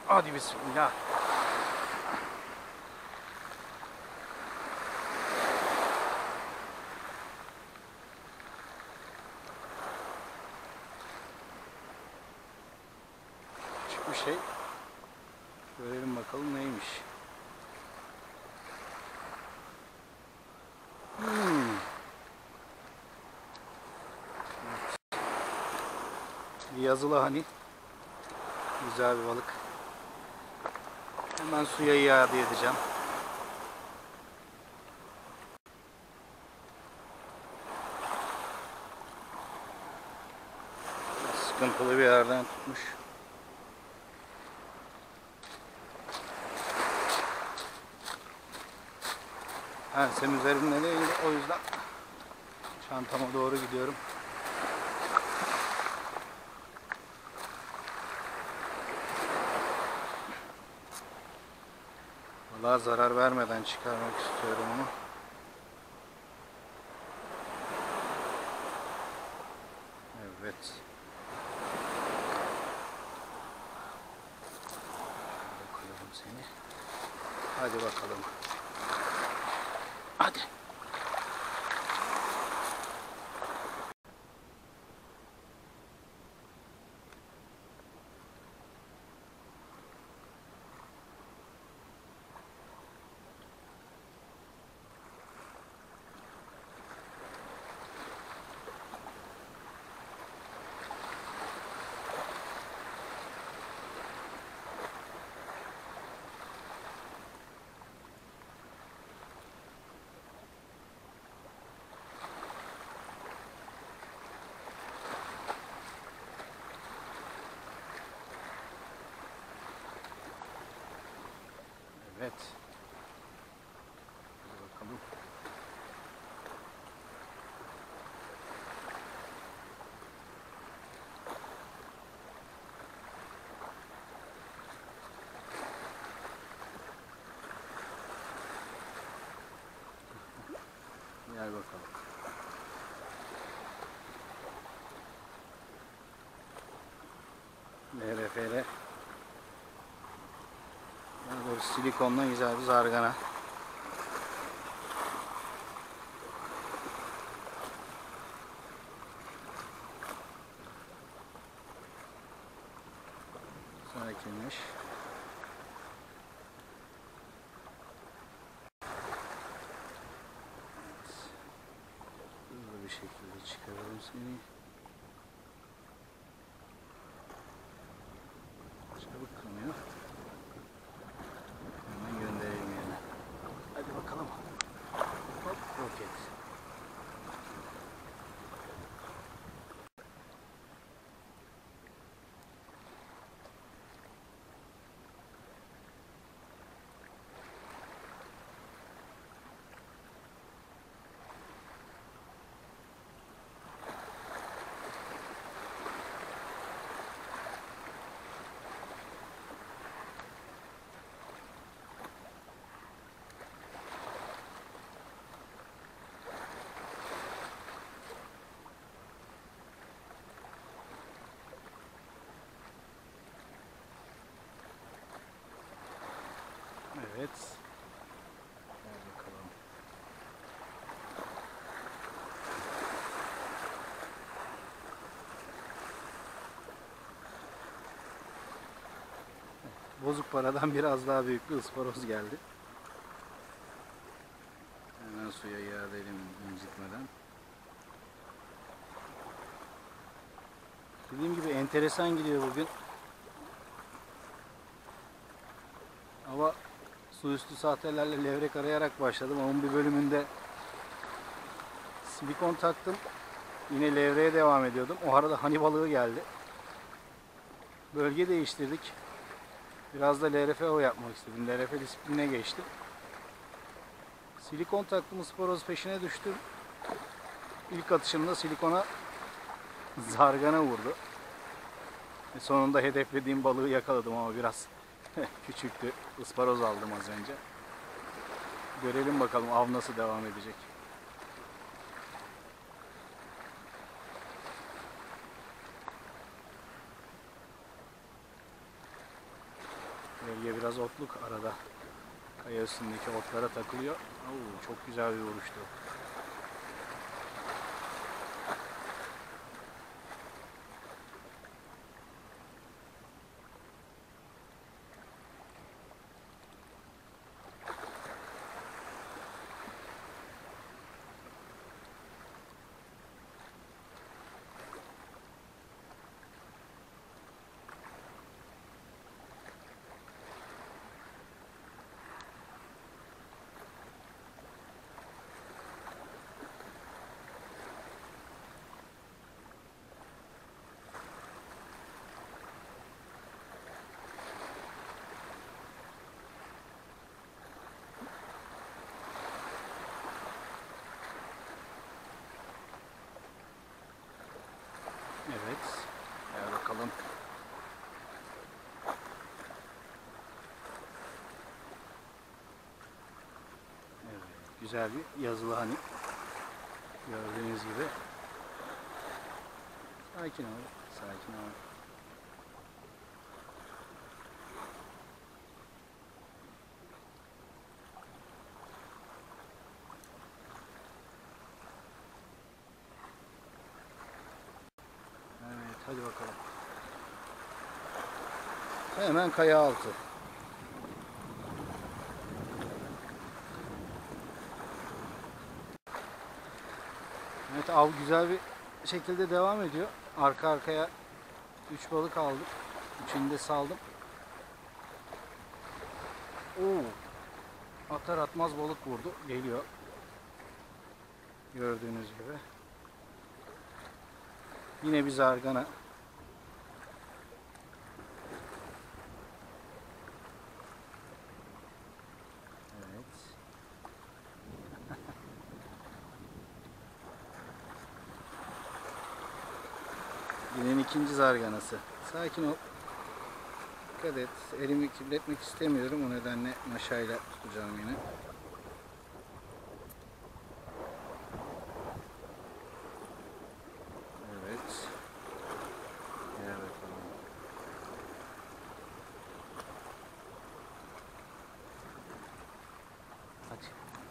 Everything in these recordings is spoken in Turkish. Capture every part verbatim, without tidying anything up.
Hadi bismillah. Küçük bir şey. Görelim bakalım neymiş. Hmm. Bir yazılı hani. Güzel bir balık. Hemen suya iade edeceğim. Sıkıntılı bir yerden tutmuş. Ensem üzerinde değil, o yüzden çantama doğru gidiyorum. Balığa zarar vermeden çıkarmak istiyorum onu. Evet. Bakalım seni. Hadi bakalım. Hadi. Evet. Hadi bakalım. Gel bakalım. L R F ile böyle silikonla güzel bir zargana. Sakinmiş. Hızlı bir şekilde çıkaralım seni. Çabuk kanıyor. Hemen gönderelim yerine. Hadi bakalım. Hop, roket. Evet. Gel bakalım. Bozuk paradan biraz daha büyük bir ısparoz geldi. Hemen suya iade edelim incitmeden. Dediğim gibi enteresan gidiyor bugün. Hava su üstü sahtelerle levrek arayarak başladım. Onun bir bölümünde silikon taktım. Yine levreye devam ediyordum. O arada hani balığı geldi. Bölge değiştirdik. Biraz da L R F o yapmak istedim. L R F disipline geçtim. Silikon taktım, ısparoz peşine düştüm. İlk atışımda silikona zargana vurdu. Ve sonunda hedeflediğim balığı yakaladım ama biraz küçüktü. Isparoz aldım az önce. Görelim bakalım av nasıl devam edecek. Bölge biraz otluk, arada kaya üstündeki otlara takılıyor. Oo, çok güzel bir vuruştu. Evet. Gel bakalım. Evet. Güzel bir yazılı hani. Gördüğünüz gibi. Sakin ol. Sakin ol. Evet. Hadi bakalım. Hemen kaya altı. Evet, av güzel bir şekilde devam ediyor. Arka arkaya üç balık aldım. Üçünü de saldım. Oo. Atar atmaz balık vurdu. Geliyor. Gördüğünüz gibi. Yine bir zargana. Evet. Günün ikinci zarganası. Sakin ol. Dikkat et. Elimi kirletmek istemiyorum. O nedenle maşayla tutacağım yine. Evet. Gel bakalım. Hadi.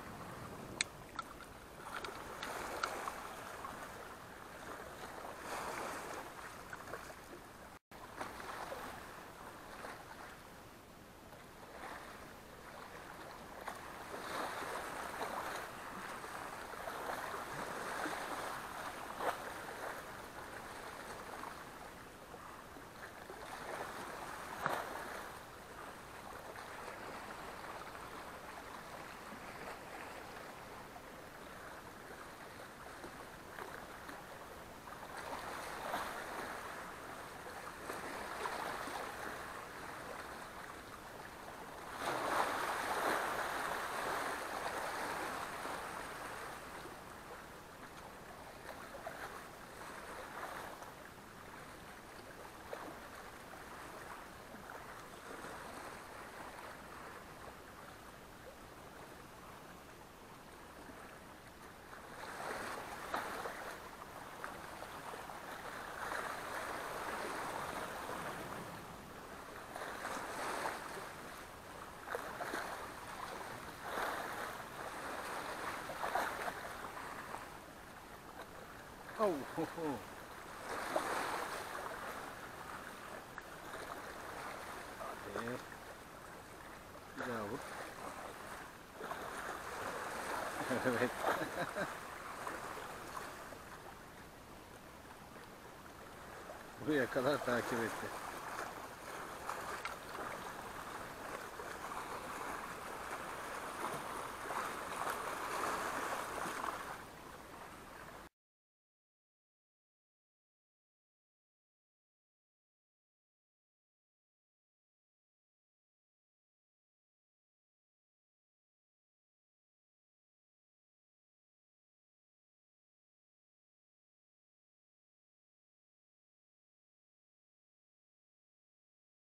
Oh, ho, ho. Hadi. Bir daha vur. Evet. Buraya kadar takip etti.